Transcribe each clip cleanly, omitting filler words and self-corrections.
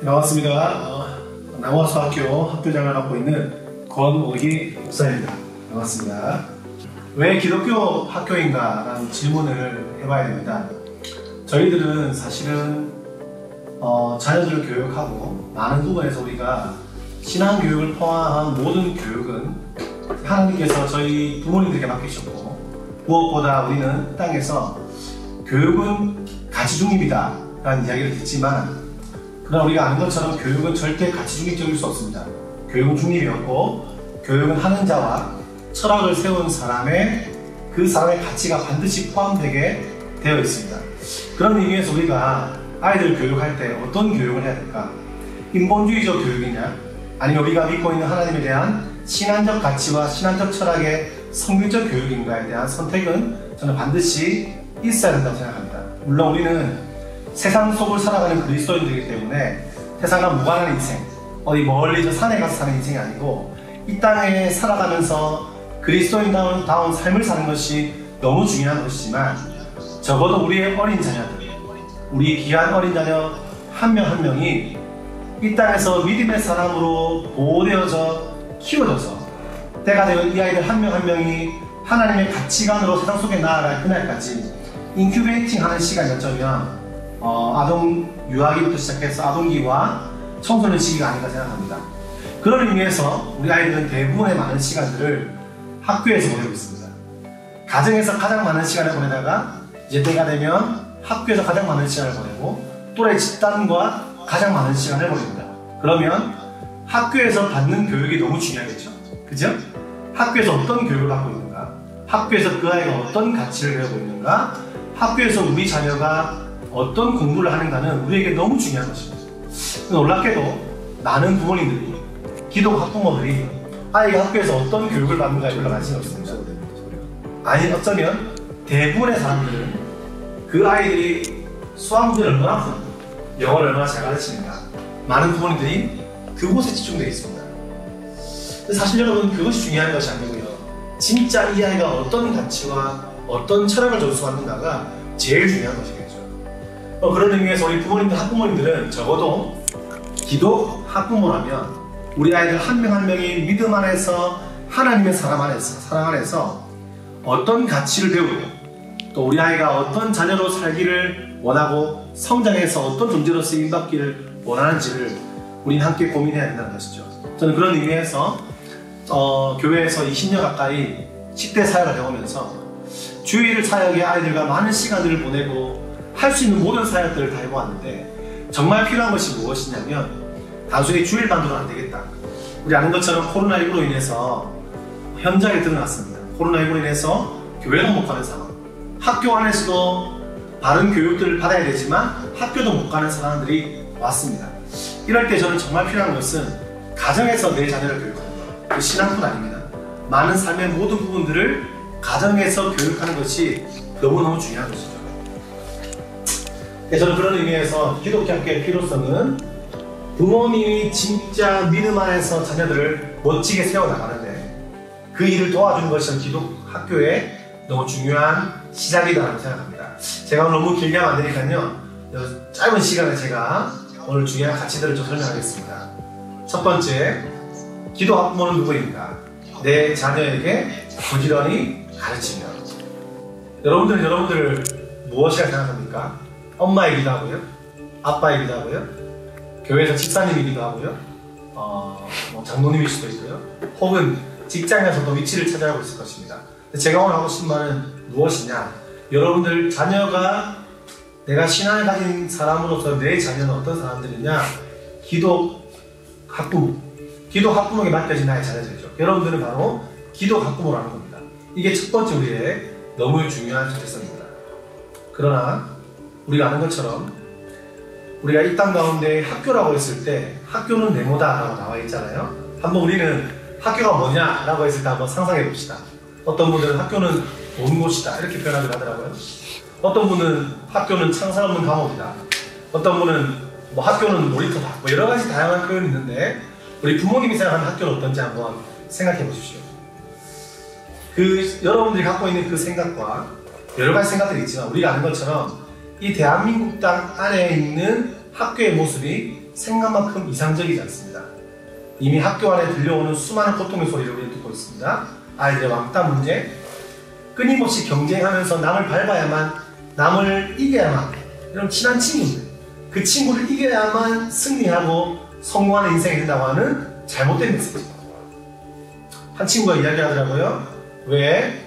반갑습니다. 남원수학교 학교장을 맡고 있는 권오기 목사입니다. 반갑습니다. 왜 기독교 학교인가? 라는 질문을 해봐야 됩니다. 저희들은 사실은 자녀들을 교육하고 많은 부분에서 우리가 신앙교육을 포함한 모든 교육은 하나님께서 저희 부모님들에게 맡기셨고, 무엇보다 우리는 땅에서 교육은 가치 중립이다 라는 이야기를 듣지만, 그러나 우리가 아는 것처럼 교육은 절대 가치 중립적일 수 없습니다. 교육은 중립이었고, 교육은 하는 자와 철학을 세운 사람의 그 사람의 가치가 반드시 포함되게 되어 있습니다. 그런 의미에서 우리가 아이들을 교육할 때 어떤 교육을 해야 될까? 인본주의적 교육이냐? 아니면 우리가 믿고 있는 하나님에 대한 신앙적 가치와 신앙적 철학의 성경적 교육인가에 대한 선택은 저는 반드시 있어야 된다고 생각합니다. 물론 우리는 세상 속을 살아가는 그리스도인들이기 때문에 세상과 무관한 인생, 어디 멀리 저 산에 가서 사는 인생이 아니고 이 땅에 살아가면서 그리스도인다운 삶을 사는 것이 너무 중요한 것이지만, 적어도 우리의 어린 자녀들, 우리 귀한 어린 자녀 한 명 한 명이 이 땅에서 믿음의 사람으로 보호되어져 키워져서 때가 되어 이 아이들 한 명 한 명이 하나님의 가치관으로 세상 속에 나아갈 그날까지 인큐베이팅 하는 시간이 어쩌면 아동 유아기부터 시작해서 아동기와 청소년 시기가 아닌가 생각합니다. 그런 의미에서 우리 아이들은 대부분의 많은 시간들을 학교에서 보내고 있습니다. 가정에서 가장 많은 시간을 보내다가 이제 때가 되면 학교에서 가장 많은 시간을 보내고 또래 집단과 가장 많은 시간을 보냅니다. 그러면 학교에서 받는 교육이 너무 중요하겠죠? 그죠? 학교에서 어떤 교육을 받고 있는가? 학교에서 그 아이가 어떤 가치를 배우고 있는가? 학교에서 우리 자녀가 어떤 공부를 하는가는 우리에게 너무 중요한 것입니다. 놀랍게도 많은 부모님들이, 기독 학부모들이 아이가 학교에서 어떤 교육을 받는가에 별로 관심이 없습니다. 아니, 어쩌면 대부분의 사람들은 그 아이들이 수학 문제를 얼마나 푼, 영어를 얼마나 잘 가르치는가, 많은 부모님들이 그곳에 집중되어 있습니다. 근데 사실 여러분, 그것이 중요한 것이 아니고요, 진짜 이 아이가 어떤 가치와 어떤 철학을 전수하는가가 제일 중요한 것이겠죠. 그런 의미에서 우리 부모님들, 학부모님들은 적어도 기독 학부모라면 우리 아이들 한 명 한 명이 믿음 안에서, 하나님의 사랑 안에서 어떤 가치를 배우고, 또 우리 아이가 어떤 자녀로 살기를 원하고 성장해서 어떤 존재로 쓰임받기를 원하는지를 우리는 함께 고민해야 된다는 것이죠. 저는 그런 의미에서 교회에서 20년 가까이 10대 사역을 해오면서 주일 사역에 아이들과 많은 시간들을 보내고 할 수 있는 모든 사역들을 다 해보았는데, 정말 필요한 것이 무엇이냐면 단순히 주일반도는 안 되겠다. 우리 아는 것처럼 코로나19로 인해서 현장에 드러났습니다. 코로나19로 인해서 교회도 못 가는 상황, 학교 안에서도 바른 교육들을 받아야 되지만 학교도 못 가는 상황들이 왔습니다. 이럴 때 저는 정말 필요한 것은 가정에서 내 자녀를 교육하는 것, 그 신앙뿐 아닙니다. 많은 삶의 모든 부분들을 가정에서 교육하는 것이 너무너무 중요한 것이죠. 저는 그런 의미에서 기독교 학교의 필요성은 부모님이 진짜 믿음 안에서 자녀들을 멋지게 세워나가는데 그 일을 도와주는 것이 기독 학교의 너무 중요한 시작이라고 생각합니다. 제가 오늘 너무 길게 하면 안 되니까요, 짧은 시간에 제가 오늘 중요한 가치들을 좀 설명하겠습니다. 첫 번째, 기독 학부모는 누구입니까? 내 자녀에게 부지런히 가르치며. 여러분들 무엇이라 생각합니까? 엄마이기도 하고요, 아빠이기도 하고요, 교회에서 집사님이기도 하고요, 장로님일 수도 있고요, 혹은 직장에서도 위치를 차지하고 있을 것입니다. 제가 오늘 하고 싶은 말은 무엇이냐? 여러분들 자녀가, 내가 신앙을 가진 사람으로서 내 자녀는 어떤 사람들이냐? 기독 학부모에게 맡겨진 나의 자녀들이죠. 여러분들은 바로 기독 학부모라는 겁니다. 이게 첫 번째 우리의 너무 중요한 정체성입니다. 그러나 우리가 아는 것처럼 우리가 이 땅 가운데 학교라고 했을 때 학교는 네모다 라고 나와 있잖아요. 한번 우리는 학교가 뭐냐 라고 했을 때 한번 상상해 봅시다. 어떤 분들은 학교는 온 곳이다 이렇게 표현하기도 하더라고요. 어떤 분은 학교는 창살 없는 감옥이다, 어떤 분은 학교는 놀이터다, 여러 가지 다양한 표현이 있는데, 우리 부모님이 생각하는 학교는 어떤지 한번 생각해 보십시오. 여러분들이 갖고 있는 그 생각과 여러 가지 생각들이 있지만, 우리가 아는 것처럼 이 대한민국 땅 안에 있는 학교의 모습이 생각만큼 이상적이지 않습니다. 이미 학교 안에 들려오는 수많은 고통의 소리를 우리는 듣고 있습니다. 아이들의 왕따 문제, 끊임없이 경쟁하면서 남을 밟아야만, 남을 이겨야만, 이런 친한 친구들, 그 친구를 이겨야만 승리하고 성공하는 인생이 된다고 하는 잘못된 메시지. 한 친구가 이야기하더라고요. 왜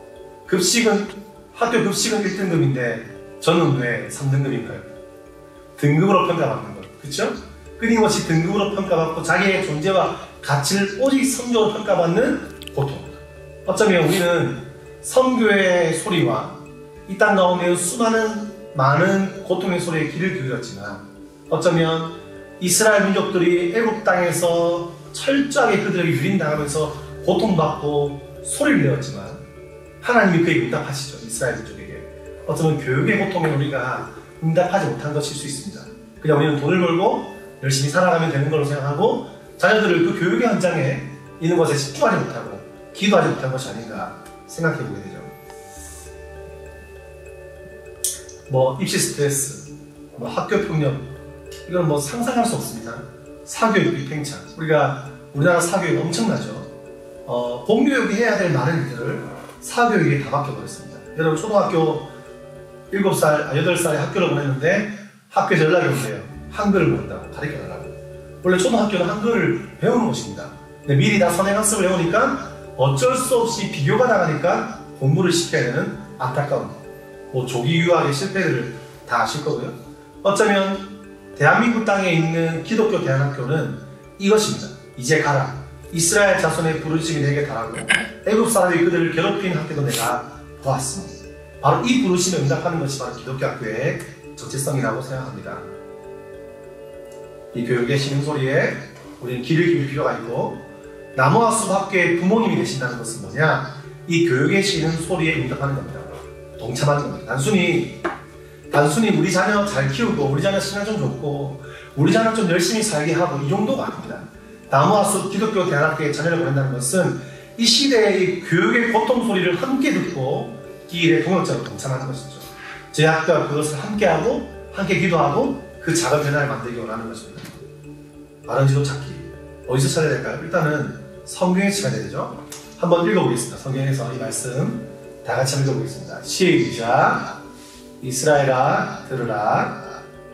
학교 급식은 1등급인데 저는 왜 3등급인가요? 등급으로 평가받는 것, 그렇죠? 끊임없이 등급으로 평가받고 자기의 존재와 가치를 오직 성적으로 평가받는 고통. 어쩌면 우리는 선교의 소리와 이 땅 가운데 많은 고통의 소리에 귀를 기울였지만, 어쩌면 이스라엘 민족들이 애굽 땅에서 철저하게 그들에게 유린당하면서 고통받고 소리를 내었지만 하나님이 그에게 응답하시죠. 이스라엘 민족에게. 어쩌면 교육의 고통에 우리가 응답하지 못한 것일 수 있습니다. 그냥 우리는 돈을 벌고 열심히 살아가면 되는 걸로 생각하고 자녀들을 그 교육의 현장에 있는 것에 집중하지 못하고 기도하지 못한 것이 아닌가 생각해 보게 되죠. 입시 스트레스, 학교 폭력, 이건 상상할 수 없습니다. 사교육 비팽창. 우리나라 사교육 엄청나죠. 공교육이 해야 될 많은 일들을 사교육에 다 맡겨버렸습니다. 여러분, 초등학교 8살에 학교를 보냈는데 학교에서 연락이 오세요. 한글을 모른다고, 가르쳐달라고. 원래 초등학교는 한글을 배우는 곳입니다. 근데 미리 다 선행학습을 해오니까 어쩔 수 없이 비교가 나가니까 공부를 시켜야 되는 안타까운 조기 유학의 실패들을 다 아실 거고요. 어쩌면 대한민국 땅에 있는 기독교 대안학교는 이것입니다. 이제 가라. 이스라엘 자손의 부르심이 내게 달하고 애굽 사람이 그들을 괴롭힌 학교도 내가 보았습니다. 바로 이 부르심에 응답하는 것이 바로 기독교 학교의 정체성이라고 생각합니다. 이 교육의 신음소리에 우리는 귀를 기울일 필요가 있고, 나무와 숲 학교의 부모님이 되신다는 것은 뭐냐? 이 교육의 신음소리에 응답하는 겁니다. 동참하는 겁니다. 단순히 우리 자녀 잘 키우고 우리 자녀 신앙 좀 좋고 우리 자녀 좀 열심히 살게 하고 이 정도가 아닙니다. 나무와 숲 기독교 대안학교에 자녀를 보낸다는 것은 이 시대의 교육의 고통 소리를 함께 듣고 이 일에 동역자로 동참하는 것이죠. 제 학교가 그것을 함께하고 함께 기도하고 그 작은 변화를 만들기 원하는 것입니다. 바른 지도 찾기. 어디서 찾아야 될까요? 일단은 성경에서 찾아야 되죠. 한번 읽어보겠습니다. 성경에서 이 말씀 다 같이 읽어보겠습니다. 시작. 이스라엘아 들으라.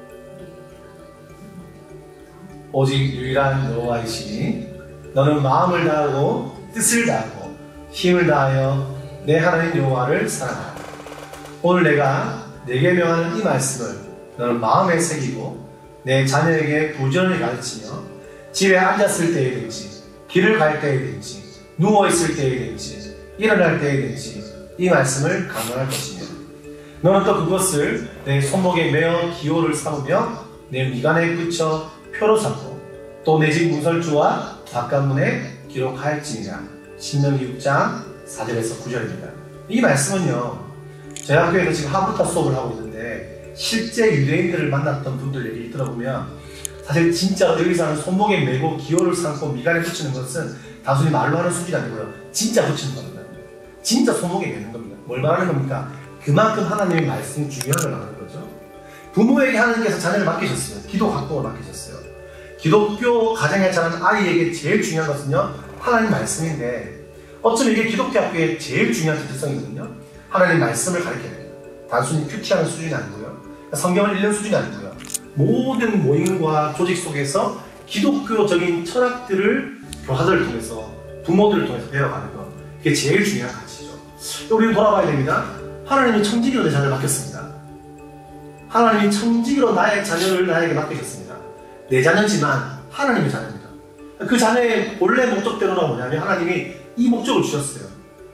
오직 유일한 여호와이시니 너는 마음을 다하고 뜻을 다하고 힘을 다하여 내 하나님 여호와를 사랑하라. 오늘 내가 내게 명하는 이 말씀을 너는 마음에 새기고 내 자녀에게 부지런히 가르치며 집에 앉았을 때에든지 길을 갈 때에든지 누워있을 때에든지 일어날 때에든지 이 말씀을 강론할 것이며 너는 또 그것을 내 손목에 매어 기호를 삼으며 내 미간에 붙여 표로 삼고 또 내 집 문설주와 바깥문에 기록할지니라. 신명기 6장 4절에서 9절입니다. 이 말씀은요, 저희 학교에서 지금 하브루타 수업을 하고 있는데 실제 유대인들을 만났던 분들 얘기 들어보면 사실 진짜 여기서 하는 손목에 매고 기호를 삼고 미간에 붙이는 것은 단순히 말로 하는 수준이 아니고요, 진짜 붙이는 겁니다. 진짜 손목에 매는 겁니다. 뭘 말하는 겁니까? 그만큼 하나님의 말씀이 중요한 걸 말하는 거죠. 부모에게 하나님께서 자녀를 맡기셨어요. 기도 각복을 맡기셨어요. 기독교 가정에 자라는 아이에게 제일 중요한 것은요, 하나님 말씀인데 어쩌면 이게 기독교 학교의 제일 중요한 정체성이거든요. 하나님 말씀을 가르쳐야 됩니다. 단순히 큐티하는 수준이 아니고요, 성경을 읽는 수준이 아니고요, 모든 모임과 조직 속에서 기독교적인 철학들을 교사들을 통해서 부모들을 통해서 배워가는 것, 그게 제일 중요한 가치죠. 우리는 돌아봐야 됩니다. 하나님이 청지기로 내 자녀를 맡겼습니다. 하나님이 청지기로 나의 자녀를 나에게 맡기셨습니다. 내 자녀지만 하나님의 자녀입니다. 그 자녀의 본래 목적대로는 뭐냐면 하나님이 이 목적을 주셨어요.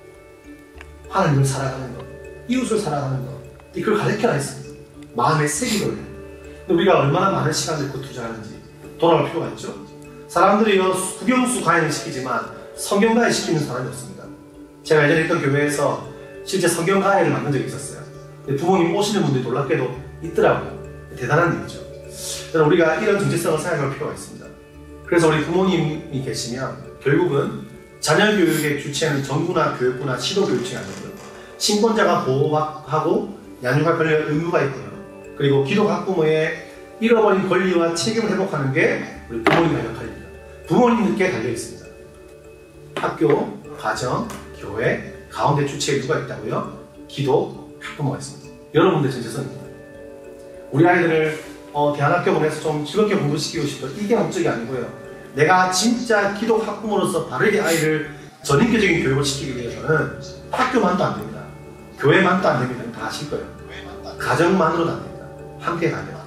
하나님을 사랑하는 것, 이웃을 사랑하는 것, 이걸 가르쳐라 했습니다. 마음에 새기를. 우리가 얼마나 많은 시간을 그 투자하는지 돌아볼 필요가 있죠. 사람들이 국영수 가해는 시키지만 성경 가해 시키는 사람이 없습니다. 제가 예전에 있던 교회에서 실제 성경 가해를 맡는 적이 있었어요. 부모님 오시는 분들이 놀랍게도 있더라고요. 대단한 일이죠. 우리가 이런 정체성을 생각할 필요가 있습니다. 그래서 우리 부모님이 계시면 결국은 자녀 교육의 주체는 정부나 교육부나 시도교육청이 아니고요, 신권자가 보호하고 양육할 권리와 의무가 있고요, 그리고 기독 학부모의 잃어버린 권리와 책임을 회복하는 게 우리 부모님의 역할입니다. 부모님께 달려 있습니다. 학교, 가정, 교회, 가운데 주체에 누가 있다고요? 기독, 학부모가 있습니다. 여러분들 전재선입니다. 우리 아이들을 대안학교 보내서 좀 즐겁게 공부시키고 싶어. 이게 목적이 아니고요. 내가 진짜 기독 학부모로서 바르게 아이를 전인격적인 교육을 시키기 위해서는 학교만도 안 됩니다. 교회만도 안 됩니다. 다 하실 거예요. 가정만으로도 안 됩니다. 함께 가야 돼요.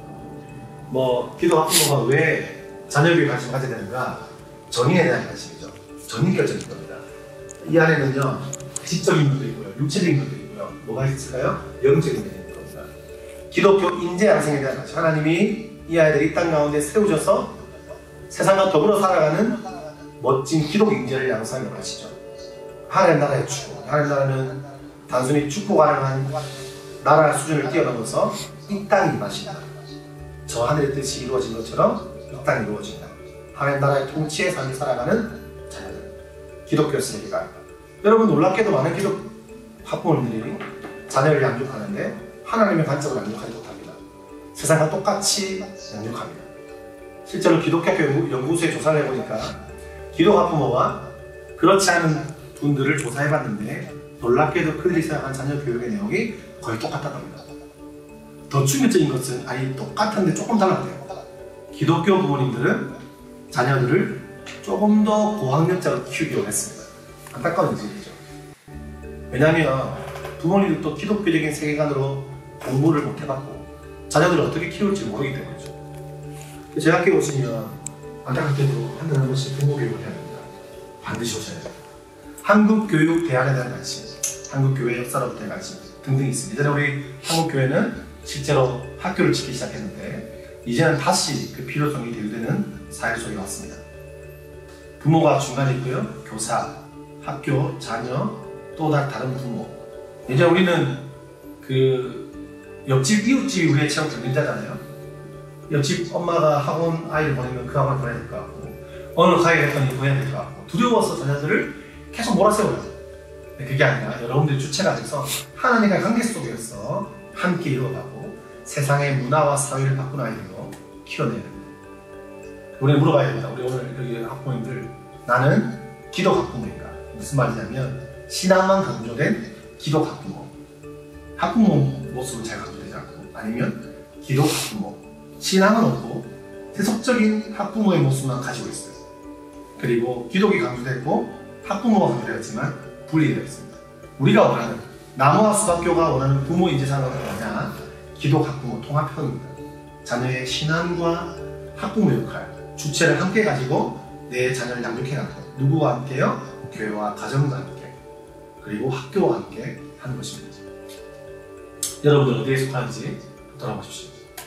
기독 학부모가 왜 자녀교육에 관심을 가져야 되는가? 전인에 대한 관심이죠. 전인격적인 겁니다. 이 안에는요, 지적인 것도 있고요, 육체적인 것도 있고요. 뭐가 있을까요? 영적인 것도 있는 겁니다. 기독교 인재 양성에 대한 관심. 하나님이 이 아이들을 이 땅 가운데 세우셔서 세상과 더불어 살아가는 멋진 기독 인재를 양성하는 것이죠. 하나님 나라의 축복. 하나님 나라는 단순히 축복 가능한 나라의 수준을 뛰어넘어서 이 땅이 임하신다. 저 하늘의 뜻이 이루어진 것처럼 이 땅이 이루어진다. 하나님 나라의 통치의 삶을 살아가는 자녀들. 기독교 세계가. 여러분 놀랍게도 많은 기독 학부모님들이 자녀를 양육하는데 하나님의 관점을 양육하지 못합니다. 세상과 똑같이 양육합니다. 실제로 기독학교 연구소에 조사를 해보니까 기독 학부모와 그렇지 않은 분들을 조사해봤는데 놀랍게도 그들이 생각한 자녀 교육의 내용이 거의 똑같다고 합니다. 더 충격적인 것은 아예 똑같은데 조금 달라요. 기독교 부모님들은 자녀들을 조금 더 고학력자로 키우기 원했습니다. 안타까운 일이죠. 왜냐하면 부모님들도 기독교적인 세계관으로 공부를 못 해봤고 자녀들을 어떻게 키울지 모르기 때문이죠. 제 학교에 오시면 안타깝게도 한 달에 한 번씩 부모 교육을 해야 됩니다. 반드시 오셔야 돼요. 한국교육 대안에 대한 관심, 한국교회 역사로부터의 관심 등등이 있습니다. 예전에 우리 한국교회는 실제로 학교를 짓기 시작했는데 이제는 다시 그 필요성이 대두되는 사회 속에 왔습니다. 부모가 중간에 있고요. 교사, 학교, 자녀, 또 다른 부모. 예전에 우리는 그 옆집 이웃집이 우리의 체험 경쟁자잖아요. 옆집 엄마가 학원 아이를 보내면 그 학원 보내야 될 것 같고 어느 가게 갔더니 보내야 될 것 같고 두려워서 자녀들을 계속 몰아세워요. 그게 아니라 여러분들이 주체가 돼서 하나님과 관계 속에서 함께 이루어가고 세상의 문화와 사회를 바꾸는 아이들로 키워내야 됩니다. 우리는 물어봐야 됩니다. 우리 오늘 여기 학부모님들 나는 기독 학부모인가? 무슨 말이냐면 신앙만 강조된 기독 학부모. 학부모 모습은 잘 강조되지 않고 아니면 기독 학부모. 신앙은 없고 세속적인 학부모의 모습만 가지고 있어요. 그리고 기독이 강조됐고 학부모가 강조되었지만 분리되어 있습니다. 우리가 원하는 나무아수학교가 원하는 부모 인재상은 뭐냐? 기독 학부모 통합형입니다. 자녀의 신앙과 학부모 역할, 주체를 함께 가지고 내 자녀를 양육해가는 것. 누구와 함께요? 교회와 가정과 함께 그리고 학교와 함께 하는 것입니다. 여러분들 어디에 속하는지 돌아보십시오.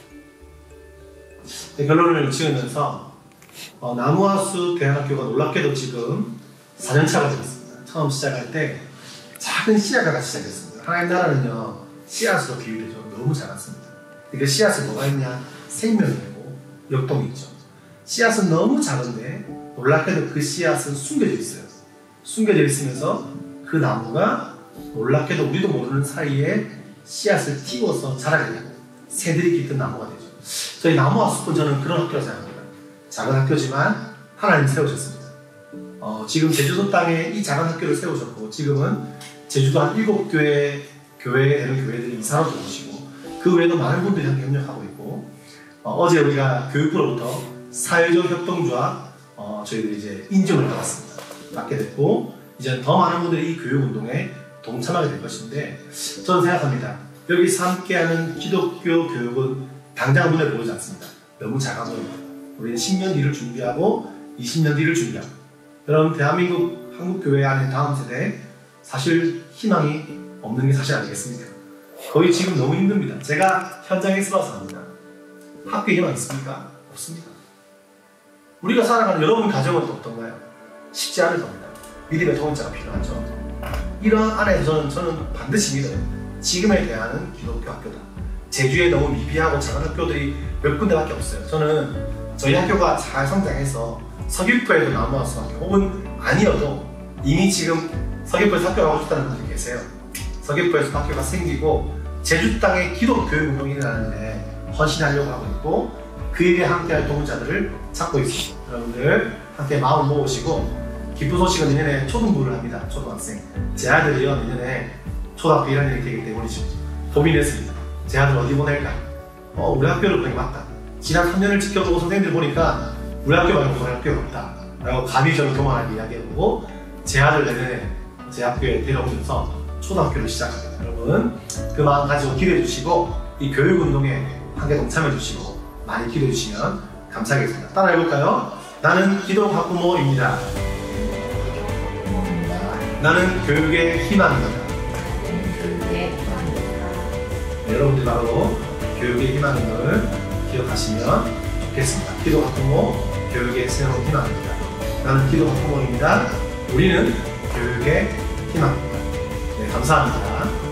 결론을 지으면서 나무아수 대안학교가 놀랍게도 지금 4년차가 되었습니다. 처음 시작할 때 작은 씨앗과 같이 시작했습니다. 하나님 나라는요 씨앗으로 비유되죠. 너무 작았습니다. 그 씨앗은 뭐가 있냐? 생명이 있고 역동이 있죠. 씨앗은 너무 작은데 놀랍게도 그 씨앗은 숨겨져 있어요. 숨겨져 있으면서 그 나무가 놀랍게도 우리도 모르는 사이에 씨앗을 띄워서 자라게 되고 새들이 깃든 나무가 되죠. 저희 나무아수는 저는 그런 학교라고 생각합니다. 작은 학교지만 하나님 세우셨습니다. 지금 제주도 땅에 이 작은 학교를 세우셨고 지금은 제주도 한 7교회 교회에 되는 교회들이 이사로 들어오시고 그 외에도 많은 분들이 함께 협력하고 있고 어제 우리가 교육부로부터 사회적 협동조합 저희들이 이제 인증을 받게 됐고 이제 더 많은 분들이 이 교육운동에 동참하게 될 것인데 저는 생각합니다. 여기서 함께하는 기독교 교육은 당장 눈에 보이지 않습니다. 너무 작아 보입니다. 우리는 10년 뒤를 준비하고 20년 뒤를 준비하고 여러분 대한민국 한국교회 안에 다음 세대에 사실 희망이 없는 게 사실 아니겠습니까? 거의 지금 너무 힘듭니다. 제가 현장에 있어서 합니다. 학교에 희망 있습니까? 없습니다. 우리가 살아가는 여러분 가정은 어떤가요? 쉽지 않을 겁니다. 믿음의 통일자가 필요하죠. 이런 안에서 저는 반드시 믿어요. 지금에 대한 기독교 학교다. 제주에 너무 미비하고 작은 학교들이 몇 군데밖에 없어요. 저는 저희 학교가 잘 성장해서 서귀포에도 나무아수 학교 혹은 아니어도 이미 지금 서귀포에서 학교 가고 싶다는 분들이 계세요. 서귀포에서 학교가 생기고 제주 땅에 기독 교육 운동이 일어나는데 헌신하려고 하고 있고 그 일에 함께할 동자들을 찾고 있습니다. 여러분들 함께 마음 모으시고 기쁜 소식은 내년에 초등부를 합니다. 초등학생. 제 아들이요 내년에 초등학교 1학년이 되기 때문에 지금 고민했습니다. 제 아들 어디 보낼까? 우리 학교를 보니 맞다. 지난 3년을 지켜보고 선생님들 보니까 우리 학교 말고 다른 학교가 없다. 라고 감히 저를 교만하게 이야기해보고 제 아들 내년에 제 학교에 데려오면서 초등학교를 시작합니다. 여러분 그 마음 가지고 기대해 주시고 이 교육운동에 함께 동참해 주시고 많이 기대해 주시면 감사하겠습니다. 따라 해볼까요? 나는 기도 학부모입니다. 나는 교육의 희망입니다. 네, 여러분들 바로 교육의 희망인 것을 기억하시면 좋겠습니다. 기도 학부모, 교육의 새로운 희망입니다. 나는 기도 학부모입니다. 우리는 교육의 희망입니다. 네, 감사합니다.